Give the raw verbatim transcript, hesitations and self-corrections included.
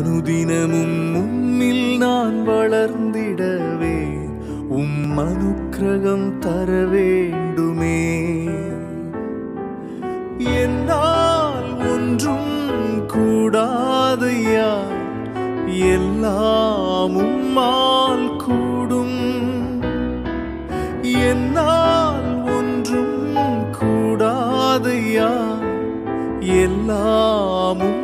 அனுதினமும் உம்மில் நான் வளர்ந்திடவே உம் அனுக்கிரகம் தர வேண்டுமே. என்னால் ஒன்றும் கூடாதையா, எல்லாம் உம்மால் கூடும். என்னால் ஒன்றும் கூடாதையா, எல்லாம்